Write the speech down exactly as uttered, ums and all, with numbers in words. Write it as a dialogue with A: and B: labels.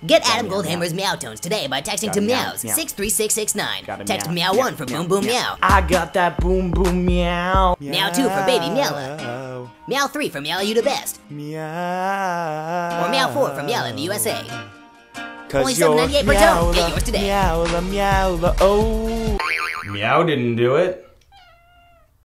A: Get Adam Goldhammer's meow tones today by texting
B: Got
A: to
B: a meow,
A: meows
B: meow.
A: six three six six nine.
B: Got a
A: Text
B: meow,
A: meow one
B: meow,
A: for
B: meow,
A: boom boom
B: meow.
A: meow.
B: I got that boom boom meow.
A: Meow two for baby Meowla. Meow three for Meow You the Best.
B: Meow.
A: Or Meow four for Meow in the U S A.
B: Cause
A: Only seven ninety-eight per tone. Get yours today.
B: Meowla, meowla, oh.
C: Meow didn't do it.